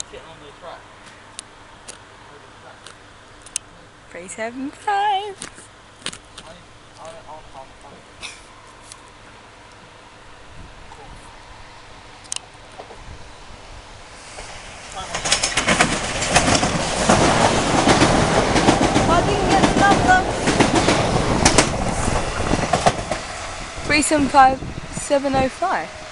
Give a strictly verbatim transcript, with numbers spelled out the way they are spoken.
sitting on the track. three seven five. I didn't get the number. three seven five seven oh five.